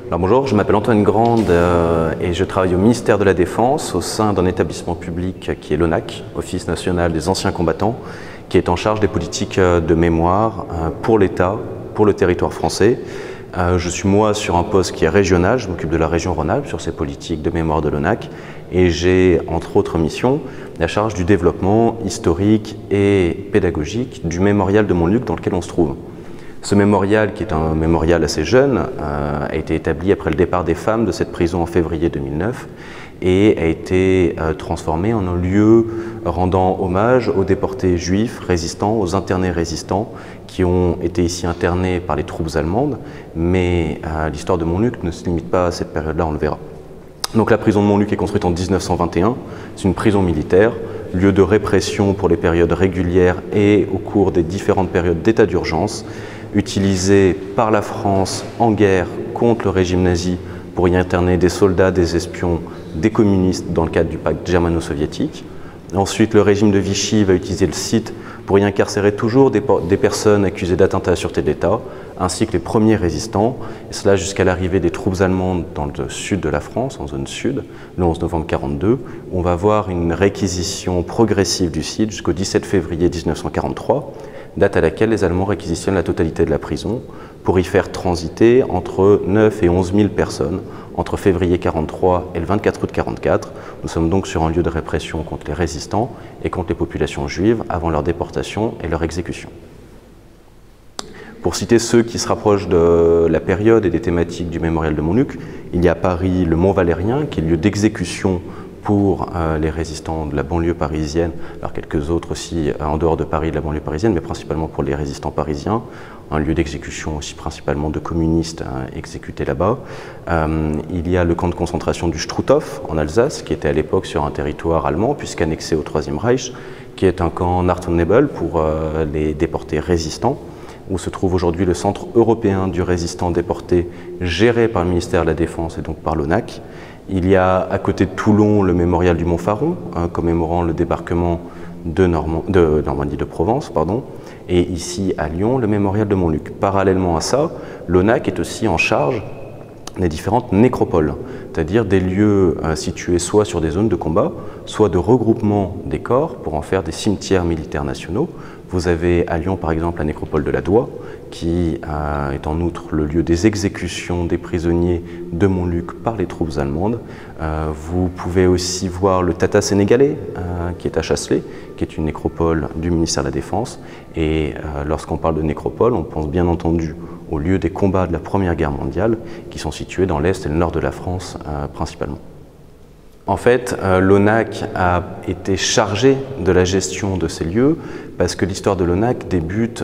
Alors bonjour, je m'appelle Antoine Grande et je travaille au ministère de la Défense au sein d'un établissement public qui est l'ONAC, Office national des anciens combattants, qui est en charge des politiques de mémoire pour l'État, pour le territoire français. Je suis moi sur un poste qui est régional, je m'occupe de la région Rhône-Alpes sur ces politiques de mémoire de l'ONAC et j'ai entre autres missions la charge du développement historique et pédagogique du mémorial de Montluc dans lequel on se trouve. Ce mémorial, qui est un mémorial assez jeune, a été établi après le départ des femmes de cette prison en février 2009 et a été transformé en un lieu rendant hommage aux déportés juifs résistants, aux internés résistants qui ont été ici internés par les troupes allemandes, mais l'histoire de Montluc ne se limite pas à cette période-là, on le verra. Donc la prison de Montluc est construite en 1921, c'est une prison militaire, lieu de répression pour les périodes régulières et au cours des différentes périodes d'état d'urgence, utilisée par la France en guerre contre le régime nazi pour y interner des soldats, des espions, des communistes dans le cadre du pacte germano-soviétique. Ensuite, le régime de Vichy va utiliser le site pour y incarcérer toujours des personnes accusées d'attentat à la sûreté de l'État, ainsi que les premiers résistants, et cela jusqu'à l'arrivée des troupes allemandes dans le sud de la France, en zone sud, le 11 novembre 1942. On va voir une réquisition progressive du site jusqu'au 17 février 1943, date à laquelle les Allemands réquisitionnent la totalité de la prison pour y faire transiter entre 9 et 11 000 personnes entre février 1943 et le 24 août 1944. Nous sommes donc sur un lieu de répression contre les résistants et contre les populations juives avant leur déportation et leur exécution. Pour citer ceux qui se rapprochent de la période et des thématiques du mémorial de Montluc, il y a à Paris le Mont Valérien, qui est le lieu d'exécution pour les résistants de la banlieue parisienne, alors quelques autres aussi en dehors de Paris, de la banlieue parisienne, mais principalement pour les résistants parisiens, un lieu d'exécution aussi principalement de communistes exécutés là-bas. Il y a le camp de concentration du Struthof en Alsace, qui était à l'époque sur un territoire allemand, puisqu'annexé au Troisième Reich, qui est un camp Nacht-und-Nebel pour les déportés résistants, où se trouve aujourd'hui le Centre européen du résistant déporté, géré par le ministère de la Défense et donc par l'ONAC. Il y a à côté de Toulon le mémorial du Montfaron, commémorant le débarquement de Normandie de Provence, et ici à Lyon le mémorial de Montluc. Parallèlement à ça, l'ONAC est aussi en charge des différentes nécropoles, c'est-à-dire des lieux situés soit sur des zones de combat, soit de regroupement des corps pour en faire des cimetières militaires nationaux. Vous avez à Lyon par exemple la nécropole de la Doua, qui est en outre le lieu des exécutions des prisonniers de Montluc par les troupes allemandes. Vous pouvez aussi voir le Tata sénégalais, qui est à Chasselet, qui est une nécropole du ministère de la Défense. Et lorsqu'on parle de nécropole, on pense bien entendu au lieu des combats de la Première Guerre mondiale, qui sont situés dans l'Est et le Nord de la France principalement. En fait, l'ONAC a été chargé de la gestion de ces lieux parce que l'histoire de l'ONAC débute,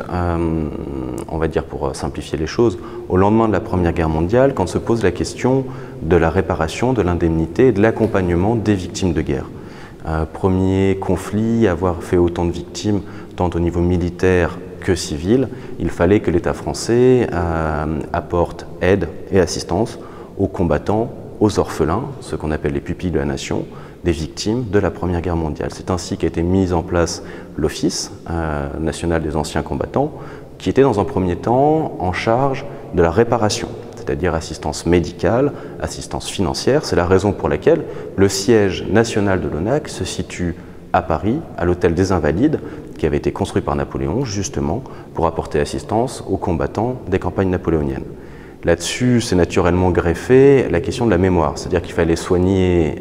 on va dire pour simplifier les choses, au lendemain de la Première Guerre mondiale, quand se pose la question de la réparation, de l'indemnité et de l'accompagnement des victimes de guerre. Premier conflit à avoir fait autant de victimes, tant au niveau militaire que civil, il fallait que l'État français apporte aide et assistance aux combattants, aux orphelins, ce qu'on appelle les pupilles de la nation, des victimes de la Première Guerre mondiale. C'est ainsi qu'a été mis en place l'Office national des anciens combattants, qui était dans un premier temps en charge de la réparation, c'est-à-dire assistance médicale, assistance financière. C'est la raison pour laquelle le siège national de l'ONAC se situe à Paris, à l'Hôtel des Invalides, qui avait été construit par Napoléon, justement, pour apporter assistance aux combattants des campagnes napoléoniennes. Là-dessus, c'est naturellement greffé la question de la mémoire, c'est-à-dire qu'il fallait soigner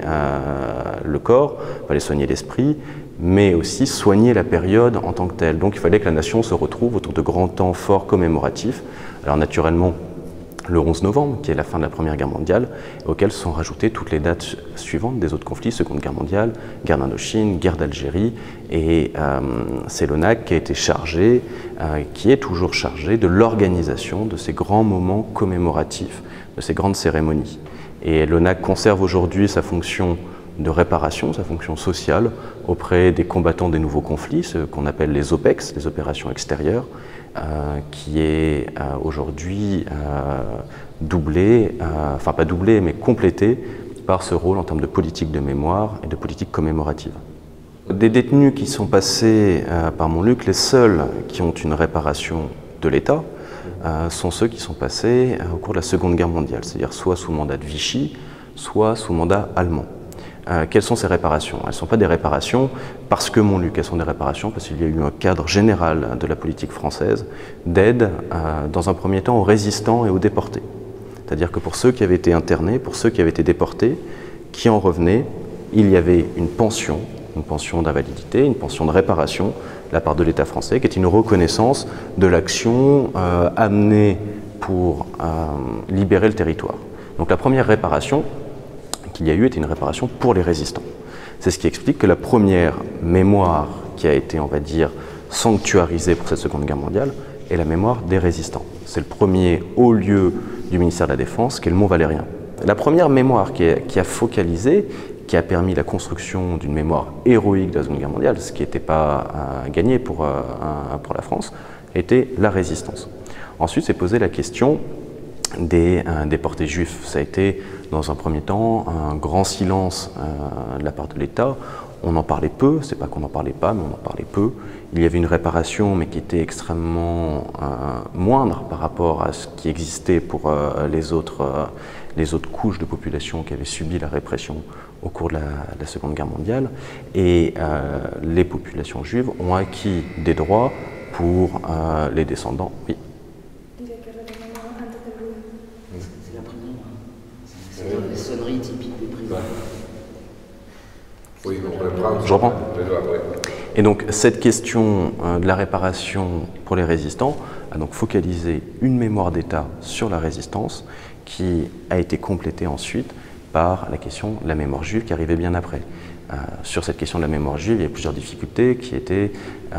le corps, il fallait soigner l'esprit, mais aussi soigner la période en tant que telle. Donc il fallait que la nation se retrouve autour de grands temps forts commémoratifs. Alors naturellement, le 11 novembre, qui est la fin de la Première Guerre mondiale, auxquelles sont rajoutées toutes les dates suivantes des autres conflits, Seconde Guerre mondiale, guerre d'Indochine, guerre d'Algérie, et c'est l'ONAC qui a été chargé, qui est toujours chargé de l'organisation de ces grands moments commémoratifs, de ces grandes cérémonies. Et l'ONAC conserve aujourd'hui sa fonction de réparation, sa fonction sociale, auprès des combattants des nouveaux conflits, ce qu'on appelle les OPEX, les opérations extérieures, qui est aujourd'hui doublé, enfin pas doublé, mais complété par ce rôle en termes de politique de mémoire et de politique commémorative. Des détenus qui sont passés par Montluc, les seuls qui ont une réparation de l'État, sont ceux qui sont passés au cours de la Seconde Guerre mondiale, c'est-à-dire soit sous mandat de Vichy, soit sous mandat allemand. Quelles sont ces réparations? Elles ne sont pas des réparations parce que Montluc, elles sont des réparations parce qu'il y a eu un cadre général de la politique française d'aide, dans un premier temps, aux résistants et aux déportés. C'est-à-dire que pour ceux qui avaient été internés, pour ceux qui avaient été déportés, qui en revenaient, il y avait une pension d'invalidité, une pension de réparation de la part de l'État français, qui est une reconnaissance de l'action amenée pour libérer le territoire. Donc la première réparation qu'il y a eu était une réparation pour les résistants. C'est ce qui explique que la première mémoire qui a été, on va dire, sanctuarisée pour cette Seconde Guerre mondiale est la mémoire des résistants. C'est le premier haut lieu du ministère de la Défense, qui est le Mont Valérien. La première mémoire qui a focalisé, qui a permis la construction d'une mémoire héroïque de la Seconde Guerre mondiale, ce qui n'était pas gagné pour la France, était la résistance. Ensuite, s'est posée la question des déportés juifs. Ça a été, dans un premier temps, un grand silence de la part de l'État. On en parlait peu, c'est pas qu'on n'en parlait pas, mais on en parlait peu. Il y avait une réparation, mais qui était extrêmement moindre par rapport à ce qui existait pour les autres couches de population qui avaient subi la répression au cours de la Seconde Guerre mondiale. Et les populations juives ont acquis des droits pour les descendants. Oui. C'est la première. C'est la sonnerie typique des prisons. Oui, je reprends. Et donc cette question de la réparation pour les résistants a donc focalisé une mémoire d'État sur la résistance qui a été complétée ensuite par la question de la mémoire juive qui arrivait bien après. Sur cette question de la mémoire juive, il y a plusieurs difficultés qui étaient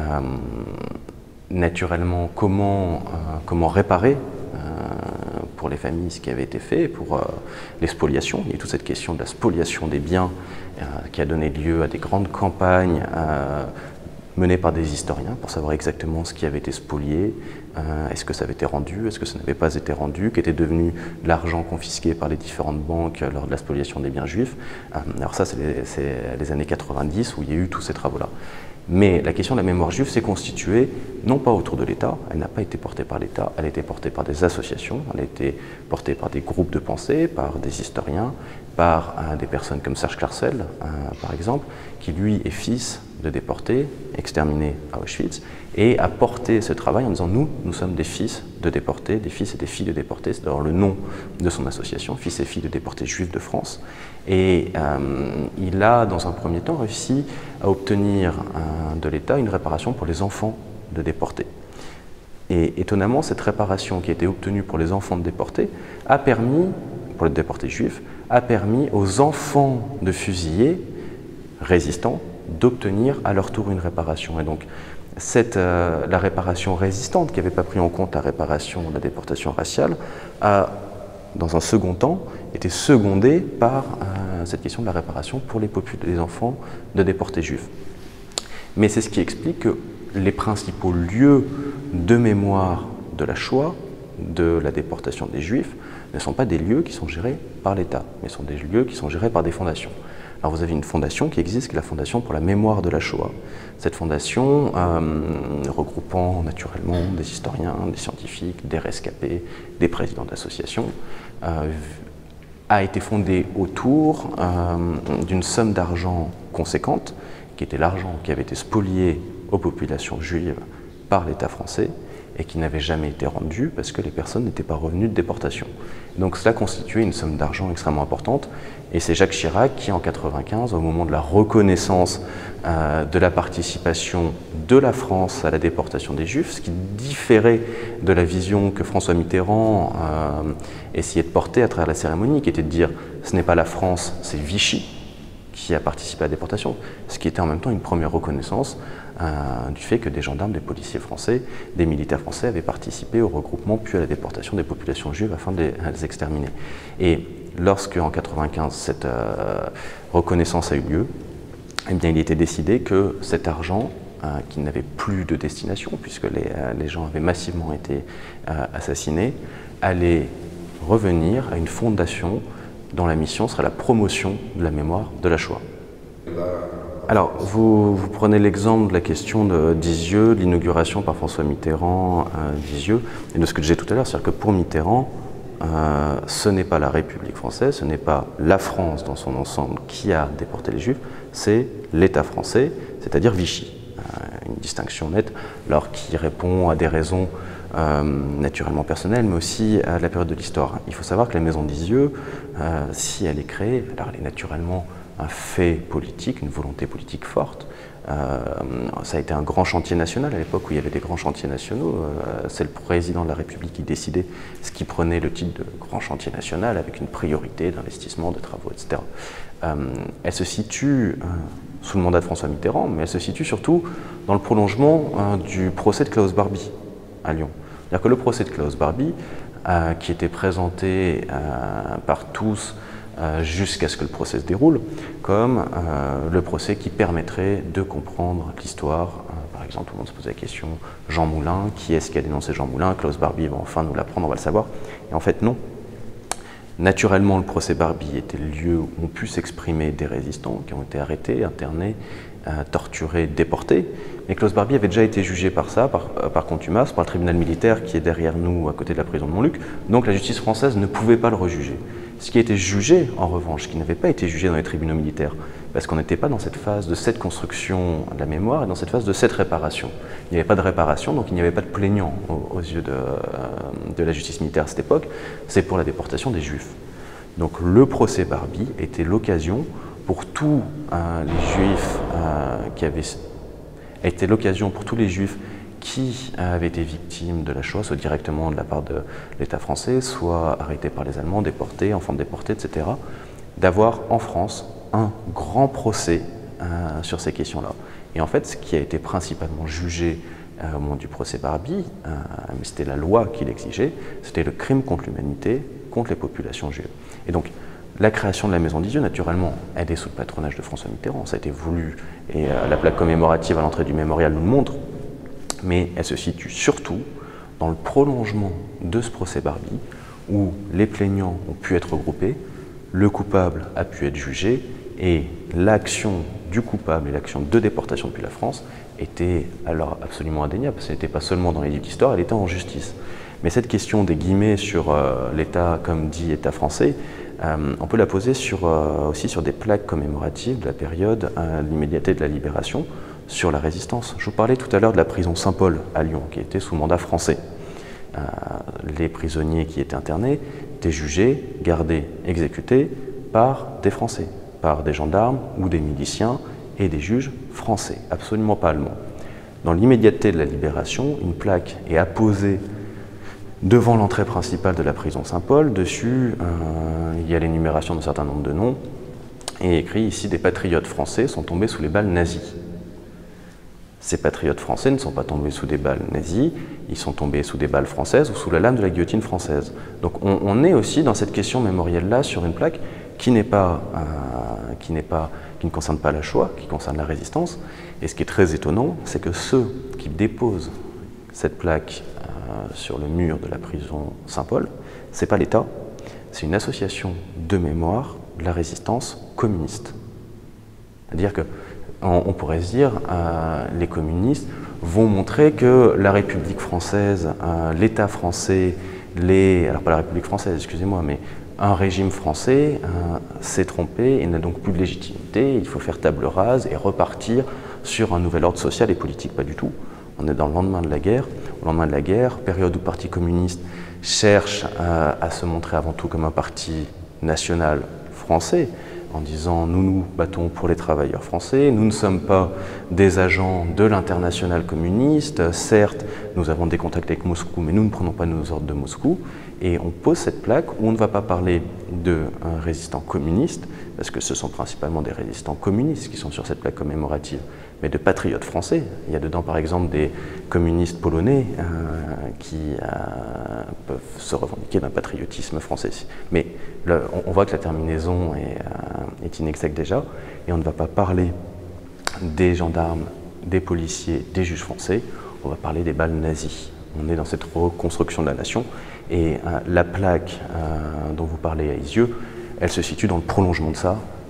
naturellement comment réparer pour les familles ce qui avait été fait, pour les spoliations. Il y a toute cette question de la spoliation des biens qui a donné lieu à des grandes campagnes menées par des historiens pour savoir exactement ce qui avait été spolié, est-ce que ça avait été rendu, est-ce que ça n'avait pas été rendu, qu'était devenu l'argent confisqué par les différentes banques lors de la spoliation des biens juifs. Alors ça, c'est les années 90 où il y a eu tous ces travaux-là. Mais la question de la mémoire juive s'est constituée non pas autour de l'État, elle n'a pas été portée par l'État, elle a été portée par des associations, elle a été portée par des groupes de pensée, par des historiens, par des personnes comme Serge Klarsfeld, par exemple, qui lui est fils de déportés, exterminés à Auschwitz, et a porté ce travail en disant nous sommes des fils de déportés, des fils et des filles de déportés, c'est d'ailleurs le nom de son association, Fils et filles de déportés juifs de France. Et il a, dans un premier temps, réussi à obtenir de l'État une réparation pour les enfants de déportés. Et étonnamment, cette réparation qui a été obtenue pour les enfants de déportés a permis, pour les déportés juifs, a permis aux enfants de fusillés résistants d'obtenir à leur tour une réparation. Et donc, la réparation résistante, qui n'avait pas pris en compte la réparation de la déportation raciale, a, dans un second temps, été secondée par cette question de la réparation pour les enfants de déportés juifs. Mais c'est ce qui explique que les principaux lieux de mémoire de la Shoah, de la déportation des Juifs, ne sont pas des lieux qui sont gérés par l'État, mais sont des lieux qui sont gérés par des fondations. Alors vous avez une fondation qui existe, qui est la Fondation pour la mémoire de la Shoah. Cette fondation, regroupant naturellement des historiens, des scientifiques, des rescapés, des présidents d'associations, a été fondée autour d'une somme d'argent conséquente, qui était l'argent qui avait été spolié aux populations juives par l'État français et qui n'avait jamais été rendu parce que les personnes n'étaient pas revenues de déportation. Donc cela constituait une somme d'argent extrêmement importante et c'est Jacques Chirac qui, en 1995, au moment de la reconnaissance de la participation de la France à la déportation des Juifs, ce qui différait de la vision que François Mitterrand essayait de porter à travers la cérémonie, qui était de dire ce n'est pas la France, c'est Vichy qui a participé à la déportation, ce qui était en même temps une première reconnaissance du fait que des gendarmes, des policiers français, des militaires français avaient participé au regroupement puis à la déportation des populations juives afin de les exterminer. Et lorsque, en 1995, cette reconnaissance a eu lieu, eh bien, il était décidé que cet argent, qui n'avait plus de destination, puisque les gens avaient massivement été assassinés, allait revenir à une fondation dont la mission serait la promotion de la mémoire de la Shoah. Alors, vous prenez l'exemple de la question d'Isieux, de l'inauguration par François Mitterrand d'Isieux, et de ce que je disais tout à l'heure, c'est-à-dire que pour Mitterrand, ce n'est pas la République française, ce n'est pas la France dans son ensemble qui a déporté les Juifs, c'est l'État français, c'est-à-dire Vichy. Une distinction nette, alors qui répond à des raisons naturellement personnelles, mais aussi à la période de l'histoire. Il faut savoir que la maison d'Isieux, si elle est créée, alors elle est naturellement un fait politique, une volonté politique forte. Ça a été un grand chantier national à l'époque où il y avait des grands chantiers nationaux. C'est le président de la République qui décidait ce qui prenait le titre de grand chantier national avec une priorité d'investissement, de travaux, etc. Elle se situe sous le mandat de François Mitterrand, mais elle se situe surtout dans le prolongement du procès de Klaus Barbie à Lyon. C'est-à-dire que le procès de Klaus Barbie, qui était présenté par tous jusqu'à ce que le procès se déroule, comme le procès qui permettrait de comprendre l'histoire. Par exemple, tout le monde se posait la question, Jean Moulin, qui est-ce qui a dénoncé Jean Moulin? Klaus Barbie va enfin nous l'apprendre, on va le savoir. Et en fait, non. Naturellement, le procès Barbie était le lieu où ont pu s'exprimer des résistants qui ont été arrêtés, internés, torturés, déportés. Mais Klaus Barbie avait déjà été jugé par ça, par contumace, par le tribunal militaire qui est derrière nous, à côté de la prison de Montluc. Donc la justice française ne pouvait pas le rejuger. Ce qui a été jugé, en revanche, qui n'avait pas été jugé dans les tribunaux militaires, parce qu'on n'était pas dans cette phase de cette construction de la mémoire et dans cette phase de cette réparation. Il n'y avait pas de réparation, donc il n'y avait pas de plaignant aux yeux de la justice militaire à cette époque. C'est pour la déportation des Juifs. Donc le procès Barbie était l'occasion pour tous les Juifs qui avaient été victimes de la Shoah, soit directement de la part de l'État français, soit arrêtés par les Allemands, déportés, enfants déportés, etc., d'avoir en France un grand procès sur ces questions-là. Et en fait, ce qui a été principalement jugé au moment du procès Barbie, mais c'était la loi qui l'exigeait, c'était le crime contre l'humanité, contre les populations juives. Et donc, la création de la Maison d'Isieux, naturellement, elle est sous le patronage de François Mitterrand, ça a été voulu, et la plaque commémorative à l'entrée du mémorial nous le montre, mais elle se situe surtout dans le prolongement de ce procès Barbie, où les plaignants ont pu être regroupés, le coupable a pu être jugé, et l'action du coupable et l'action de déportation depuis la France était alors absolument indéniable. Ce n'était pas seulement dans les livres d'histoire, elle était en justice. Mais cette question des guillemets sur l'État, comme dit État français, on peut la poser aussi sur des plaques commémoratives de la période de l'immédiateté de la libération, sur la résistance. Je vous parlais tout à l'heure de la prison Saint-Paul à Lyon, qui était sous mandat français. Les prisonniers qui étaient internés étaient jugés, gardés, exécutés par des Français, par des gendarmes ou des miliciens et des juges français, absolument pas allemands. Dans l'immédiateté de la libération, une plaque est apposée devant l'entrée principale de la prison Saint-Paul. Dessus, il y a l'énumération d'un certain nombre de noms et écrit ici « Des patriotes français sont tombés sous les balles nazies ». Ces patriotes français ne sont pas tombés sous des balles nazies, ils sont tombés sous des balles françaises ou sous la lame de la guillotine française. Donc on est aussi dans cette question mémorielle-là sur une plaque qui ne concerne pas la Shoah, qui concerne la résistance. Et ce qui est très étonnant, c'est que ceux qui déposent cette plaque sur le mur de la prison Saint-Paul, ce n'est pas l'État, c'est une association de mémoire de la résistance communiste. C'est-à-dire que on pourrait se dire, les communistes vont montrer que la République française, l'État français, alors pas la République française, excusez-moi, mais un régime français s'est trompé et n'a donc plus de légitimité, il faut faire table rase et repartir sur un nouvel ordre social et politique. Pas du tout. On est dans le lendemain de la guerre. Au lendemain de la guerre, période où le Parti communiste cherche à se montrer avant tout comme un parti national français, en disant « nous nous battons pour les travailleurs français, nous ne sommes pas des agents de l'international communiste, certes nous avons des contacts avec Moscou, mais nous ne prenons pas nos ordres de Moscou ». Et on pose cette plaque où on ne va pas parler de résistants communistes, parce que ce sont principalement des résistants communistes qui sont sur cette plaque commémorative, mais de patriotes français. Il y a dedans par exemple des communistes polonais qui peuvent se revendiquer d'un patriotisme français. Mais là, on voit que la terminaison est inexacte déjà, et on ne va pas parler des gendarmes, des policiers, des juges français, on va parler des balles nazies. On est dans cette reconstruction de la nation, et la plaque dont vous parlez à Isieux, elle se situe dans le prolongement de ça,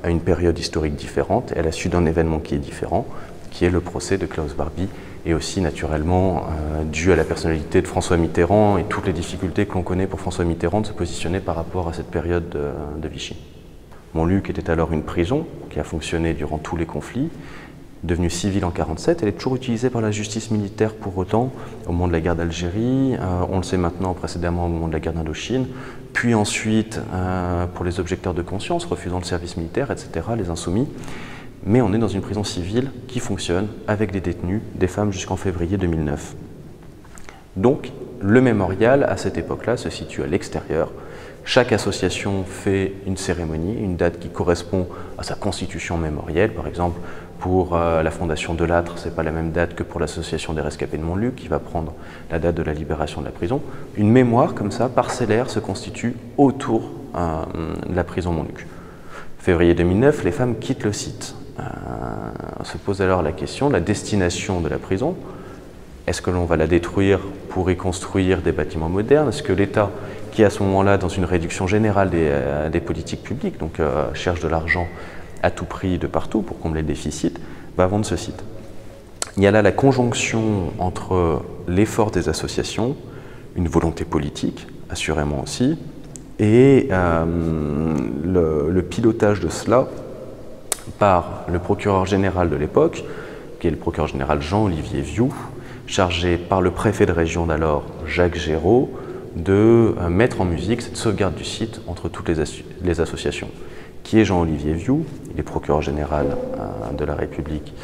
à une période historique différente et à la suite d'un événement qui est différent, qui est le procès de Klaus Barbie, et aussi naturellement dû à la personnalité de François Mitterrand et toutes les difficultés que l'on connaît pour François Mitterrand de se positionner par rapport à cette période de Vichy. Montluc était alors une prison qui a fonctionné durant tous les conflits, devenue civile en 1947, elle est toujours utilisée par la justice militaire pour autant, au moment de la guerre d'Algérie, on le sait maintenant précédemment au moment de la guerre d'Indochine, puis ensuite pour les objecteurs de conscience, refusant le service militaire, etc., les insoumis. Mais on est dans une prison civile qui fonctionne avec des détenus, des femmes jusqu'en février 2009. Donc le mémorial à cette époque-là se situe à l'extérieur. Chaque association fait une cérémonie, une date qui correspond à sa constitution mémorielle. Par exemple, pour la fondation de l'Âtre, ce n'est pas la même date que pour l'association des rescapés de Montluc, qui va prendre la date de la libération de la prison. Une mémoire comme ça, parcellaire, se constitue autour de la prison Montluc. Février 2009, les femmes quittent le site. On se pose alors la question de la destination de la prison. Est-ce que l'on va la détruire pour y construire des bâtiments modernes? Est-ce que l'État, qui est à ce moment-là dans une réduction générale des politiques publiques, donc cherche de l'argent à tout prix de partout pour combler le déficit, va vendre ce site? Il y a là la conjonction entre l'effort des associations, une volonté politique, assurément aussi, et le pilotage de cela par le procureur général de l'époque, qui est le procureur général Jean-Olivier Vioux, chargé par le préfet de région d'alors, Jacques Géraud, de mettre en musique cette sauvegarde du site entre toutes les associations. Qui est Jean-Olivier Vioux? Il est procureur général de la République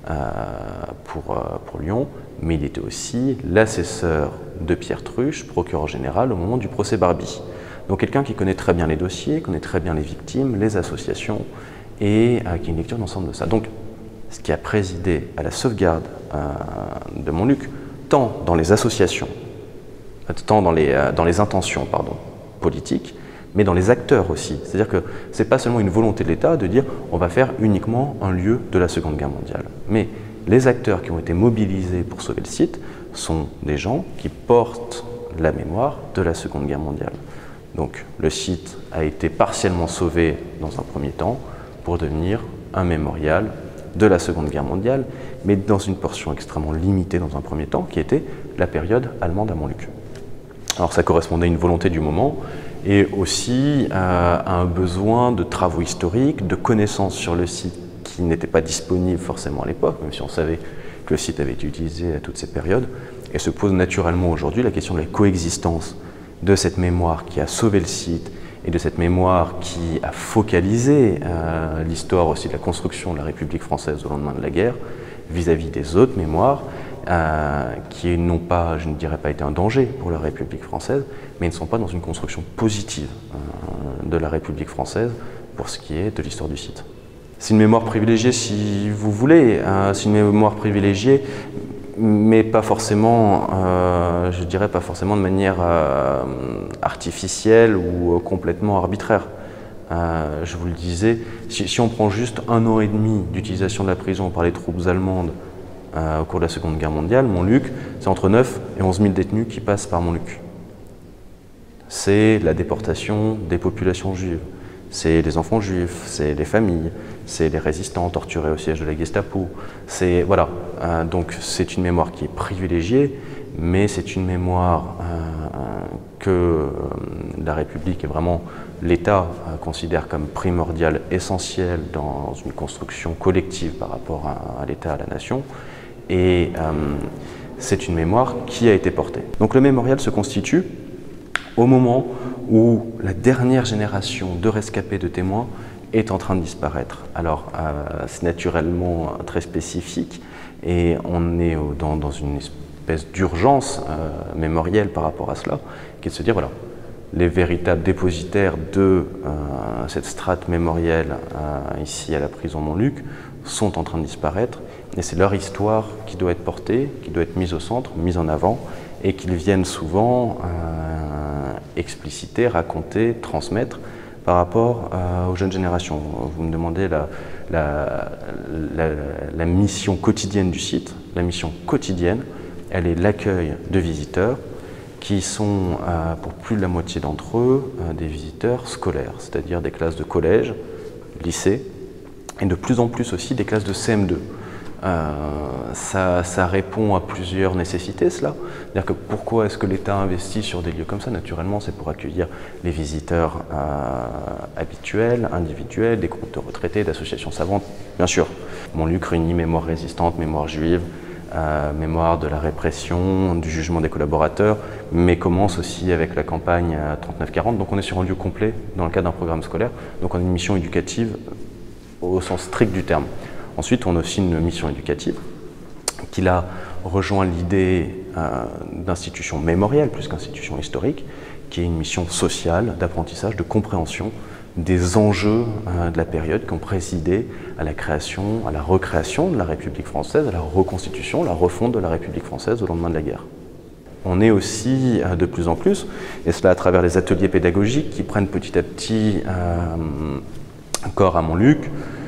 pour Lyon, mais il était aussi l'assesseur de Pierre Truche, procureur général au moment du procès Barbie. Donc quelqu'un qui connaît très bien les dossiers, connaît très bien les victimes, les associations, et qui a une lecture d'ensemble de ça. Donc, ce qui a présidé à la sauvegarde de Montluc, tant dans les associations, tant dans les intentions politiques, mais dans les acteurs aussi. C'est-à-dire que ce n'est pas seulement une volonté de l'État de dire on va faire uniquement un lieu de la Seconde Guerre mondiale. Mais les acteurs qui ont été mobilisés pour sauver le site sont des gens qui portent la mémoire de la Seconde Guerre mondiale. Donc le site a été partiellement sauvé dans un premier temps pour devenir un mémorial de la Seconde Guerre mondiale, mais dans une portion extrêmement limitée dans un premier temps, qui était la période allemande à Montluc. Alors ça correspondait à une volonté du moment, et aussi à un besoin de travaux historiques, de connaissances sur le site qui n'étaient pas disponibles forcément à l'époque, même si on savait que le site avait été utilisé à toutes ces périodes, et se pose naturellement aujourd'hui la question de la coexistence de cette mémoire qui a sauvé le site, et de cette mémoire qui a focalisé l'histoire aussi de la construction de la République française au lendemain de la guerre, vis-à-vis des autres mémoires qui n'ont pas, je ne dirais pas été un danger pour la République française, mais ne sont pas dans une construction positive de la République française pour ce qui est de l'histoire du site. C'est une mémoire privilégiée si vous voulez, c'est une mémoire privilégiée, mais pas forcément, je dirais pas forcément de manière artificielle ou complètement arbitraire. Je vous le disais, si on prend juste 1 an et demi d'utilisation de la prison par les troupes allemandes au cours de la Seconde Guerre mondiale, Montluc, c'est entre 9 et 11 000 détenus qui passent par Montluc. C'est la déportation des populations juives, c'est les enfants juifs, c'est les familles, c'est les résistants torturés au siège de la Gestapo. Voilà. Donc c'est une mémoire qui est privilégiée, mais c'est une mémoire que la République et vraiment l'État considère comme primordiale, essentielle dans une construction collective par rapport à l'État, à la nation. Et c'est une mémoire qui a été portée. Donc le mémorial se constitue au moment où la dernière génération de rescapés, de témoins, est en train de disparaître. Alors, c'est naturellement très spécifique et on est dans une espèce d'urgence mémorielle par rapport à cela, qui est de se dire, voilà, les véritables dépositaires de cette strate mémorielle ici à la prison Montluc sont en train de disparaître et c'est leur histoire qui doit être portée, qui doit être mise au centre, mise en avant et qu'ils viennent souvent expliciter, raconter, transmettre par rapport aux jeunes générations. Vous me demandez la mission quotidienne du site. La mission quotidienne, elle est l'accueil de visiteurs qui sont, pour plus de la moitié d'entre eux, des visiteurs scolaires, c'est-à-dire des classes de collège, lycée, et de plus en plus aussi des classes de CM2. Ça répond à plusieurs nécessités, cela. C'est-à-dire que pourquoi est-ce que l'État investit sur des lieux comme ça? Naturellement, c'est pour accueillir les visiteurs habituels, individuels, des groupes de retraités, d'associations savantes, bien sûr. Montluc réunit mémoire résistante, mémoire juive, mémoire de la répression, du jugement des collaborateurs, mais commence aussi avec la campagne 39-40. Donc on est sur un lieu complet dans le cadre d'un programme scolaire. Donc on a une mission éducative au sens strict du terme. Ensuite, on a aussi une mission éducative qui là rejoint l'idée d'institution mémorielle plus qu'institution historique, qui est une mission sociale, d'apprentissage, de compréhension des enjeux de la période qui ont présidé à la création, à la recréation de la République française, à la reconstitution, la refonte de la République française au lendemain de la guerre. On est aussi de plus en plus, et cela à travers les ateliers pédagogiques qui prennent petit à petit corps à Montluc,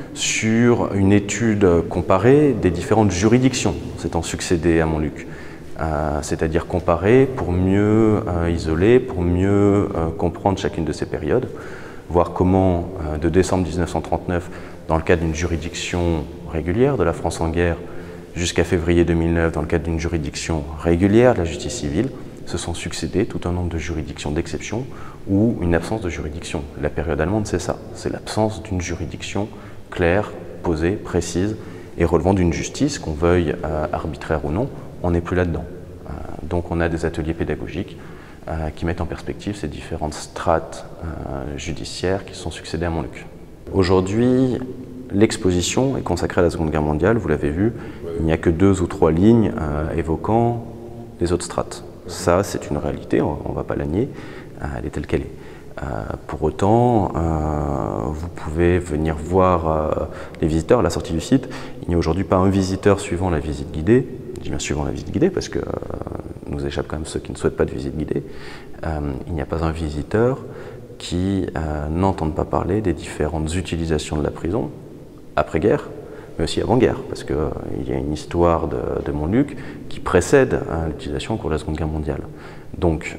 sur une étude comparée des différentes juridictions s'étant succédées à Montluc. C'est-à-dire comparer pour mieux isoler, pour mieux comprendre chacune de ces périodes, voir comment de décembre 1939, dans le cadre d'une juridiction régulière de la France en guerre, jusqu'à février 2009, dans le cadre d'une juridiction régulière de la justice civile, se sont succédés tout un nombre de juridictions d'exception ou une absence de juridiction. La période allemande, c'est ça, c'est l'absence d'une juridiction claire, posée, précise et relevant d'une justice, qu'on veuille arbitraire ou non, on n'est plus là-dedans. Donc on a des ateliers pédagogiques qui mettent en perspective ces différentes strates judiciaires qui se sont succédées à Montluc. Aujourd'hui, l'exposition est consacrée à la Seconde Guerre mondiale, vous l'avez vu, il n'y a que 2 ou 3 lignes évoquant les autres strates. Ça, c'est une réalité, on ne va pas la nier, elle est telle qu'elle est. Pour autant, vous pouvez venir voir les visiteurs à la sortie du site. Il n'y a aujourd'hui pas un visiteur suivant la visite guidée. Je dis bien suivant la visite guidée parce que nous échappent quand même ceux qui ne souhaitent pas de visite guidée. Il n'y a pas un visiteur qui n'entende pas parler des différentes utilisations de la prison après-guerre, mais aussi avant-guerre, parce qu'il y a une histoire de Montluc qui précède l'utilisation au cours de la Seconde Guerre mondiale. Donc,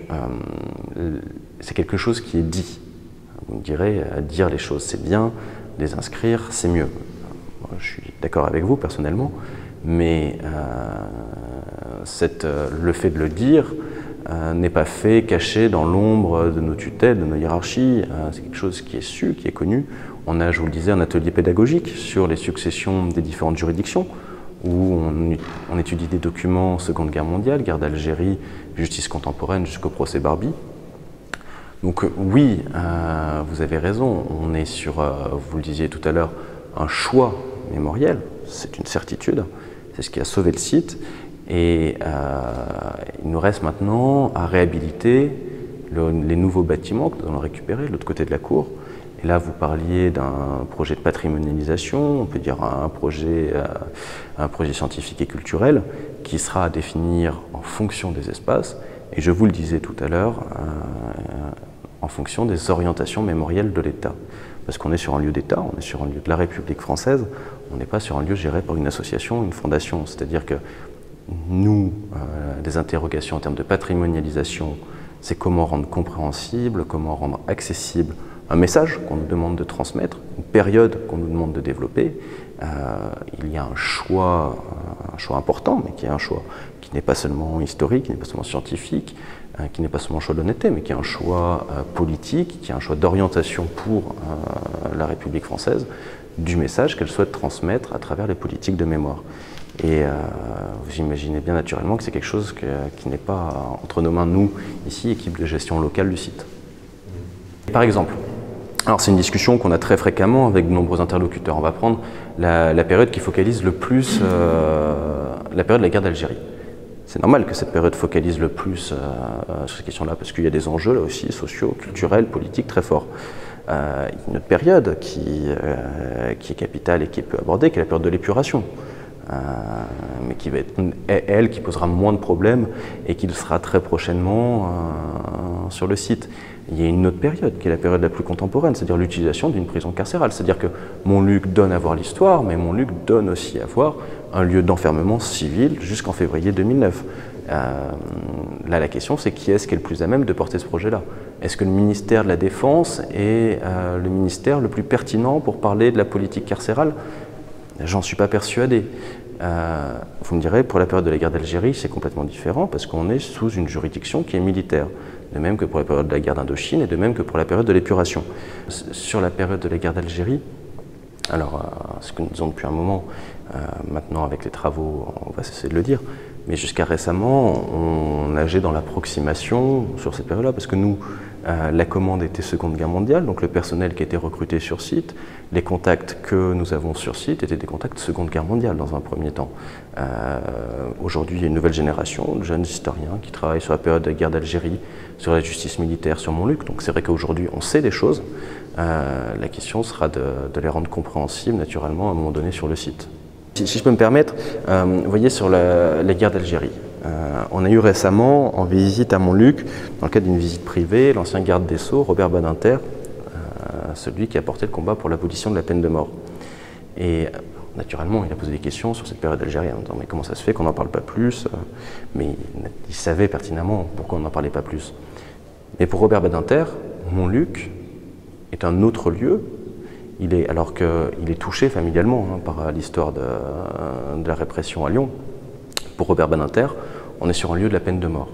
c'est quelque chose qui est dit. Vous me direz, dire les choses c'est bien, les inscrire c'est mieux. Moi, je suis d'accord avec vous personnellement, mais le fait de le dire n'est pas fait caché dans l'ombre de nos tutelles, de nos hiérarchies. C'est quelque chose qui est su, qui est connu. On a, je vous le disais, un atelier pédagogique sur les successions des différentes juridictions, où on étudie des documents Seconde Guerre mondiale, guerre d'Algérie, justice contemporaine jusqu'au procès Barbie. Donc oui, vous avez raison, on est sur, vous le disiez tout à l'heure, un choix mémoriel, c'est une certitude, c'est ce qui a sauvé le site, et il nous reste maintenant à réhabiliter les nouveaux bâtiments que nous allons récupérer de l'autre côté de la cour. Et là, vous parliez d'un projet de patrimonialisation, on peut dire un projet scientifique et culturel qui sera à définir en fonction des espaces, et je vous le disais tout à l'heure, en fonction des orientations mémorielles de l'État. Parce qu'on est sur un lieu d'État, on est sur un lieu de la République française, on n'est pas sur un lieu géré par une association, une fondation. C'est-à-dire que nous, des interrogations en termes de patrimonialisation, c'est comment rendre compréhensible, comment rendre accessible un message qu'on nous demande de transmettre, une période qu'on nous demande de développer. Il y a un choix important, mais qui est un choix qui n'est pas seulement historique, qui n'est pas seulement scientifique, qui n'est pas seulement un choix d'honnêteté, mais qui est un choix politique, qui est un choix d'orientation pour la République française, du message qu'elle souhaite transmettre à travers les politiques de mémoire. Et vous imaginez bien naturellement que c'est quelque chose qui n'est pas entre nos mains, nous, ici, équipe de gestion locale du site. Par exemple, alors c'est une discussion qu'on a très fréquemment avec de nombreux interlocuteurs. On va prendre la période qui focalise le plus, la période de la guerre d'Algérie. C'est normal que cette période focalise le plus sur ces questions-là, parce qu'il y a des enjeux là aussi, sociaux, culturels, politiques très forts. Une autre période qui est capitale et qui est peu abordée, qui est la période de l'épuration. Mais qui va être, elle, qui posera moins de problèmes et qui sera très prochainement sur le site. Il y a une autre période qui est la période la plus contemporaine, c'est-à-dire l'utilisation d'une prison carcérale. C'est-à-dire que Montluc donne à voir l'histoire, mais Montluc donne aussi à voir un lieu d'enfermement civil jusqu'en février 2009. Là, la question, c'est qui est-ce qui est le plus à même de porter ce projet-là? Est-ce que le ministère de la Défense est le ministère le plus pertinent pour parler de la politique carcérale? J'en suis pas persuadé. Vous me direz, pour la période de la guerre d'Algérie, c'est complètement différent parce qu'on est sous une juridiction qui est militaire. De même que pour la période de la guerre d'Indochine et de même que pour la période de l'épuration. Sur la période de la guerre d'Algérie, alors ce que nous disons depuis un moment, maintenant avec les travaux, on va cesser de le dire, mais jusqu'à récemment, on nageait dans l'approximation sur cette période-là, parce que nous, la commande était Seconde Guerre mondiale, donc le personnel qui était recruté sur site, les contacts que nous avons sur site étaient des contacts Seconde Guerre mondiale dans un premier temps. Aujourd'hui, il y a une nouvelle génération de jeunes historiens qui travaillent sur la période de la guerre d'Algérie, sur la justice militaire, sur Montluc, donc c'est vrai qu'aujourd'hui on sait des choses. La question sera de les rendre compréhensibles naturellement à un moment donné sur le site. Si je peux me permettre, vous voyez sur la guerre d'Algérie, on a eu récemment en visite à Montluc, dans le cadre d'une visite privée, l'ancien garde des Sceaux, Robert Badinter, celui qui a porté le combat pour l'abolition de la peine de mort. Et naturellement, il a posé des questions sur cette période algérienne, en disant mais comment ça se fait qu'on n'en parle pas plus? Mais il savait pertinemment pourquoi on n'en parlait pas plus. Mais pour Robert Badinter, Montluc est un autre lieu, alors qu'il est touché familialement par l'histoire de la répression à Lyon. Pour Robert Badinter, on est sur un lieu de la peine de mort.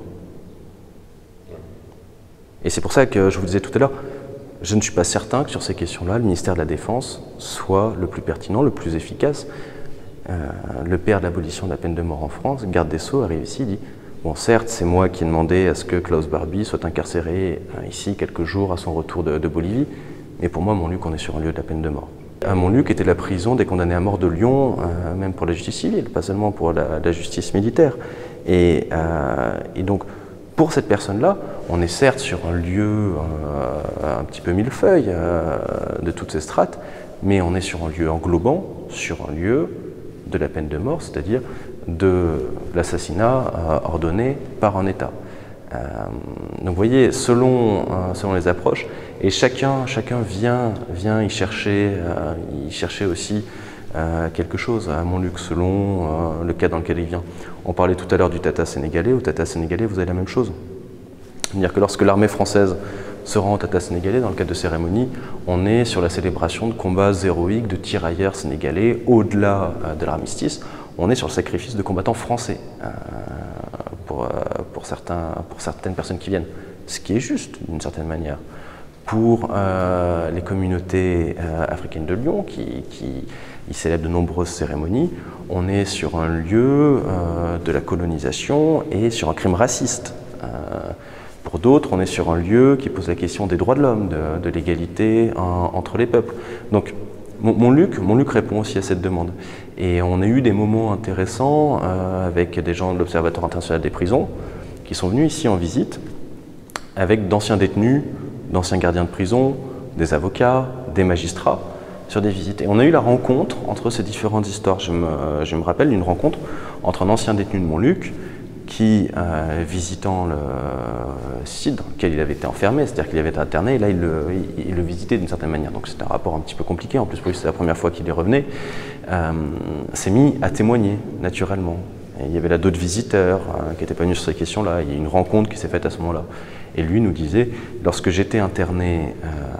Et c'est pour ça que je vous disais tout à l'heure, je ne suis pas certain que sur ces questions-là, le ministère de la Défense soit le plus pertinent, le plus efficace. Le père de l'abolition de la peine de mort en France, garde des Sceaux, arrive ici et dit « Bon, certes, c'est moi qui ai demandé à ce que Klaus Barbie soit incarcéré ici quelques jours à son retour de Bolivie, mais pour moi, Montluc, on est sur un lieu de la peine de mort. » Montluc était la prison des condamnés à mort de Lyon, même pour la justice civile, pas seulement pour la justice militaire. Et donc, pour cette personne-là, on est certes sur un lieu un petit peu millefeuille de toutes ces strates, mais on est sur un lieu englobant, sur un lieu de la peine de mort, c'est-à-dire de l'assassinat ordonné par un État. Donc vous voyez, selon les approches, et chacun vient y chercher aussi quelque chose à Montluc selon le cas dans lequel il vient. On parlait tout à l'heure du Tata sénégalais. Au Tata sénégalais, vous avez la même chose. C'est-à-dire que lorsque l'armée française se rend au Tata sénégalais, dans le cadre de cérémonies, on est sur la célébration de combats héroïques de tirailleurs sénégalais. Au-delà de l'armistice, on est sur le sacrifice de combattants français pour certaines personnes qui viennent. Ce qui est juste, d'une certaine manière. Pour les communautés africaines de Lyon, qui célèbrent de nombreuses cérémonies, on est sur un lieu de la colonisation et sur un crime raciste. Pour d'autres, on est sur un lieu qui pose la question des droits de l'homme, de l'égalité entre les peuples. Donc, Montluc répond aussi à cette demande. Et on a eu des moments intéressants avec des gens de l'Observatoire international des prisons qui sont venus ici en visite avec d'anciens détenus, d'anciens gardiens de prison, des avocats, des magistrats, sur des visites. Et on a eu la rencontre entre ces différentes histoires. Je me rappelle d'une rencontre entre un ancien détenu de Montluc qui, visitant le site dans lequel il avait été enfermé, c'est-à-dire qu'il avait été interné, et là il le visitait d'une certaine manière. Donc c'était un rapport un petit peu compliqué, en plus pour lui c'est la première fois qu'il y revenait, s'est mis à témoigner naturellement. Et il y avait là d'autres visiteurs qui n'étaient pas venus sur ces questions-là, il y a eu une rencontre qui s'est faite à ce moment-là. Et lui nous disait, lorsque j'étais interné,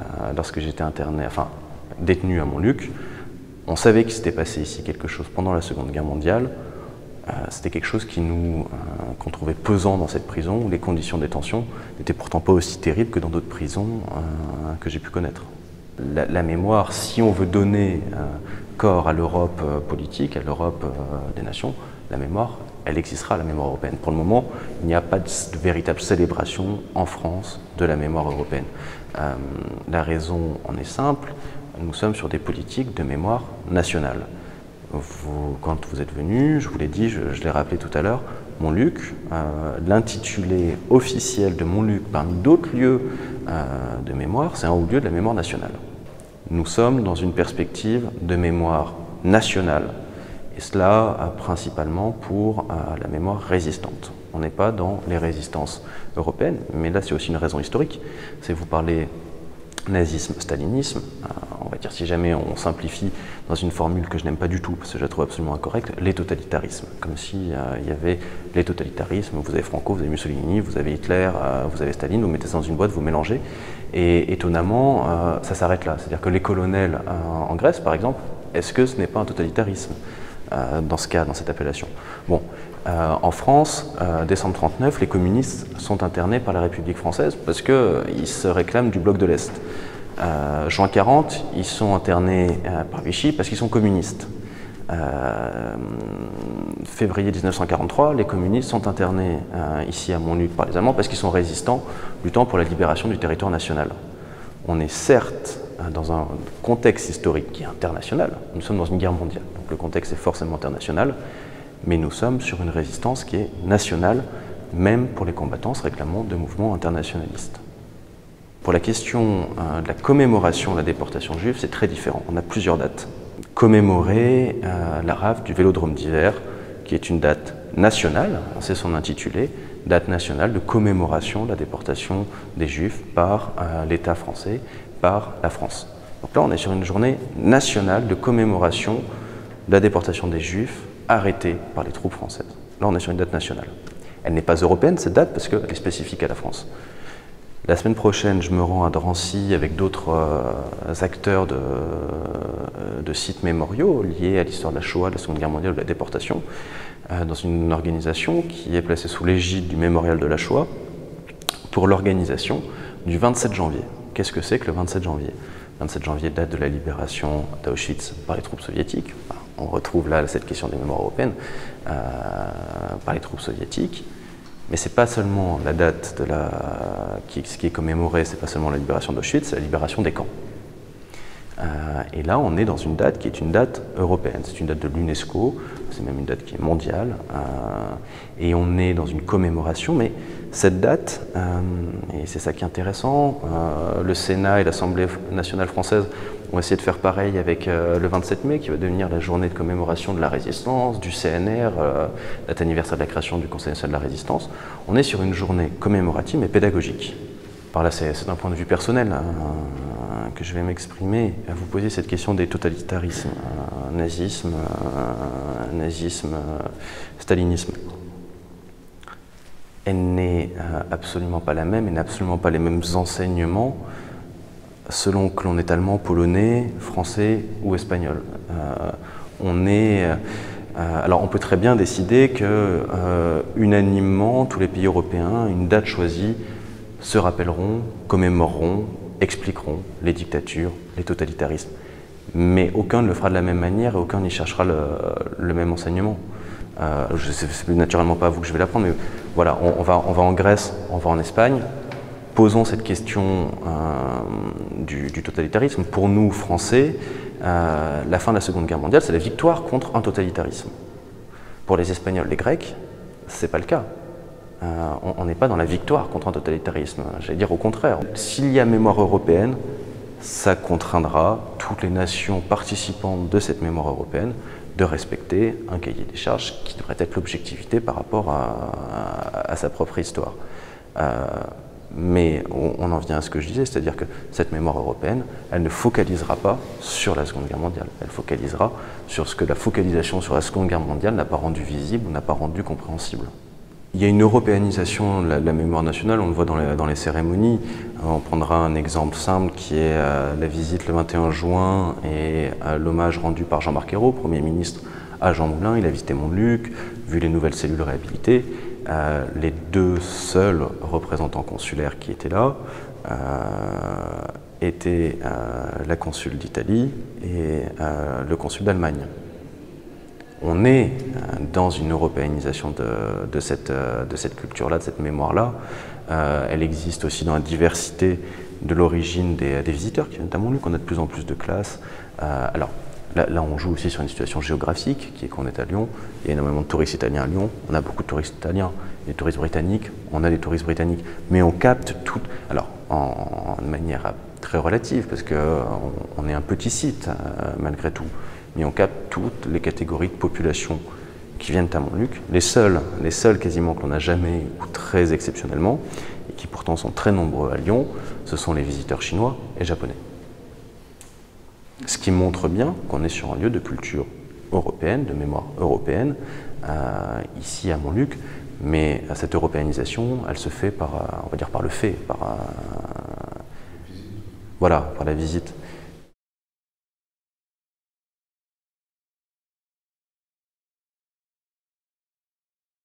enfin détenu à Montluc, on savait qu'il s'était passé ici quelque chose pendant la Seconde Guerre mondiale. C'était quelque chose qu'on trouvait pesant dans cette prison, où les conditions de détention n'étaient pourtant pas aussi terribles que dans d'autres prisons que j'ai pu connaître. La mémoire, si on veut donner corps à l'Europe politique, à l'Europe des nations, la mémoire, elle existera, la mémoire européenne. Pour le moment, il n'y a pas de véritable célébration en France de la mémoire européenne. La raison en est simple, nous sommes sur des politiques de mémoire nationale. Quand vous êtes venu, je vous l'ai dit, je l'ai rappelé tout à l'heure, Montluc, l'intitulé officiel de Montluc parmi d'autres lieux de mémoire, c'est un haut lieu de la mémoire nationale. Nous sommes dans une perspective de mémoire nationale, et cela principalement pour la mémoire résistante. On n'est pas dans les résistances européennes, mais là c'est aussi une raison historique. C'est vous parlez nazisme, stalinisme, on va dire, si jamais on simplifie dans une formule que je n'aime pas du tout, parce que je la trouve absolument incorrecte, les totalitarismes. Comme s'il y avait les totalitarismes, vous avez Franco, vous avez Mussolini, vous avez Hitler, vous avez Staline, vous mettez ça dans une boîte, vous mélangez. Et étonnamment, ça s'arrête là. C'est-à-dire que les colonels en Grèce, par exemple, est-ce que ce n'est pas un totalitarisme dans ce cas, dans cette appellation? Bon, en France, décembre 1939, les communistes sont internés par la République française parce qu'ils se réclament du bloc de l'Est. Juin 40, ils sont internés par Vichy parce qu'ils sont communistes. Février 1943, les communistes sont internés ici à Montluc par les Allemands parce qu'ils sont résistants, luttant pour la libération du territoire national. On est certes dans un contexte historique qui est international, nous sommes dans une guerre mondiale, donc le contexte est forcément international, mais nous sommes sur une résistance qui est nationale, même pour les combattants se réclamant de mouvements internationalistes. Pour la question de la commémoration de la déportation juive, c'est très différent. On a plusieurs dates. Commémorer la rafle du Vélodrome d'hiver, qui est une date nationale, c'est son intitulé, date nationale de commémoration de la déportation des Juifs par l'État français, par la France. Donc là, on est sur une journée nationale de commémoration de la déportation des Juifs arrêtés par les troupes françaises. Là, on est sur une date nationale. Elle n'est pas européenne, cette date, parce qu'elle est spécifique à la France. La semaine prochaine, je me rends à Drancy avec d'autres acteurs de sites mémoriaux liés à l'histoire de la Shoah, de la Seconde Guerre mondiale, de la déportation, dans une organisation qui est placée sous l'égide du Mémorial de la Shoah pour l'organisation du 27 janvier. Qu'est-ce que c'est que le 27 janvier? Le 27 janvier, date de la libération d'Auschwitz par les troupes soviétiques. On retrouve là cette question des mémoires européennes par les troupes soviétiques. Mais ce n'est pas seulement la date ce qui est commémoré, ce n'est pas seulement la libération d'Auschwitz, c'est la libération des camps. Et là, on est dans une date qui est une date européenne, c'est une date de l'UNESCO, c'est même une date qui est mondiale, et on est dans une commémoration, mais cette date, et c'est ça qui est intéressant, le Sénat et l'Assemblée nationale française ont essayé de faire pareil avec le 27 mai, qui va devenir la journée de commémoration de la résistance, du CNR, date anniversaire de la création du Conseil national de la résistance. On est sur une journée commémorative mais pédagogique. Alors là, c'est d'un point de vue personnel que je vais m'exprimer. Vous posez cette question des totalitarismes, nazisme, stalinisme. Elle n'est absolument pas la même et n'a absolument pas les mêmes enseignements selon que l'on est allemand, polonais, français ou espagnol. Alors on peut très bien décider que unanimement, tous les pays européens, une date choisie, se rappelleront, commémoreront, expliqueront les dictatures, les totalitarismes. Mais aucun ne le fera de la même manière et aucun n'y cherchera le même enseignement. C'est naturellement pas à vous que je vais l'apprendre, mais voilà, on va en Grèce, on va en Espagne. Posons cette question du totalitarisme. Pour nous, Français, la fin de la Seconde Guerre mondiale, c'est la victoire contre un totalitarisme. Pour les Espagnols, les Grecs, c'est pas le cas. On n'est pas dans la victoire contre un totalitarisme. J'allais dire au contraire. S'il y a mémoire européenne, ça contraindra toutes les nations participantes de cette mémoire européenne de respecter un cahier des charges qui devrait être l'objectivité par rapport à sa propre histoire. Mais on en vient à ce que je disais, c'est-à-dire que cette mémoire européenne, elle ne focalisera pas sur la Seconde Guerre mondiale. Elle focalisera sur ce que la focalisation sur la Seconde Guerre mondiale n'a pas rendu visible ou n'a pas rendu compréhensible. Il y a une européanisation de la mémoire nationale, on le voit dans les cérémonies. On prendra un exemple simple qui est la visite le 21 juin et l'hommage rendu par Jean-Marc Ayrault, Premier ministre, à Jean Moulin. Il a visité Montluc, vu les nouvelles cellules réhabilitées. Les deux seuls représentants consulaires qui étaient là étaient la consul d'Italie et le consul d'Allemagne. On est dans une européanisation de cette culture-là, de cette mémoire-là. Elle existe aussi dans la diversité de l'origine des visiteurs qui viennent à Montluc. On a de plus en plus de classes. Alors, là, on joue aussi sur une situation géographique, qui est qu'on est à Lyon. Il y a énormément de touristes italiens à Lyon. On a beaucoup de touristes italiens. Des touristes britanniques, on a des touristes britanniques. Mais on capte tout, alors de manière très relative, parce qu'on est un petit site, malgré tout. Mais on capte toutes les catégories de population qui viennent à Montluc. Les seuls quasiment que l'on n'a jamais, ou très exceptionnellement, et qui pourtant sont très nombreux à Lyon, ce sont les visiteurs chinois et japonais. Ce qui montre bien qu'on est sur un lieu de culture européenne, de mémoire européenne, ici à Montluc, mais cette européanisation, elle se fait par, on va dire par le fait, voilà, par la visite.